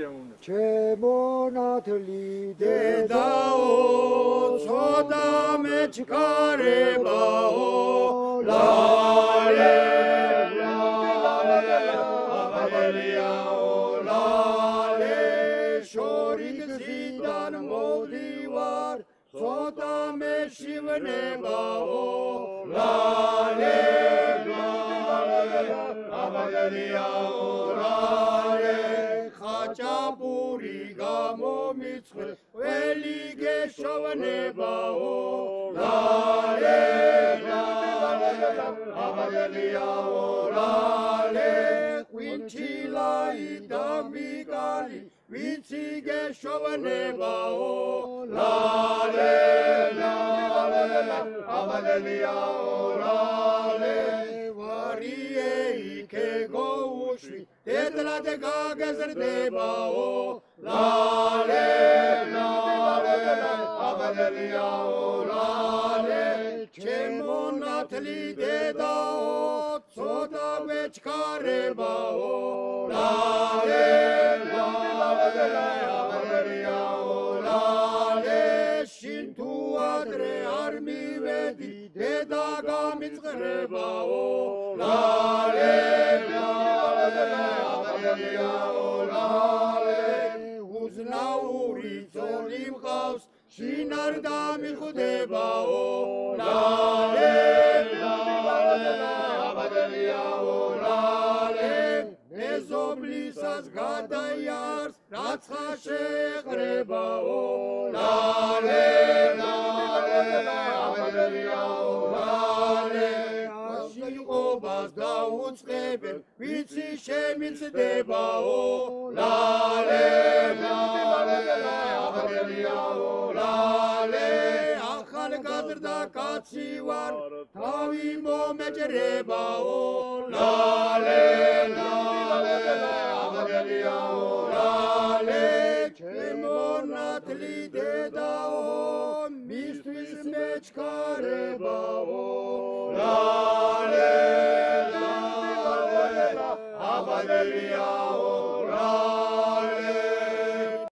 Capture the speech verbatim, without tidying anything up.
შემოვნებ. ჩემო ნათლი დედაო ცოდა მეჩქარებაო ლალე ლალე აბადელიაო ლალე შორი გზიდან მოდივარ ცოტა მეშივნებაო ლალე ლალე აბადელიაო ლალე ხაჭაპური გამომიცხე ველი გეშოვნებაო ლალე ლალე აბადელიაო ლალე ყვინჩილაი დამბიკალი ვიცი გეშოვნებაო ლალე ლალე აბადელიაო ლალე ვარიე იქე გოუშვი დედლად გაგეზრდებაო ლალე ლალე აბადელიაო ლალე ჩემო ნათლი დედაო ცოტა მეჩქარებაო ლალე ლალე აბადელიაო ლალე შინ თუ ადრე არ მივედი დედა გამიწყრებაო ლალე ლალე აბადელიაო ლალე უზნაური ძოლი მყავს შინ არ დამიხვდებაო ლალე ლალე აბადელიაო ლალე მეზობლისას გადაიარს რაც ხაშეყრებაო ლალე ლალე აბადელიაო ლალე აშიყობას დაუწყებენ ვიცი შემიცდებაო ლალე ლალე აბადელიაო ლალე ახალგაზრდა კაცი ვარ თავი მომეჭრებაო ლალე ლალე აბადელიაო ლალე ჩემო ნათლი დედაო მისთვის მეჩქარება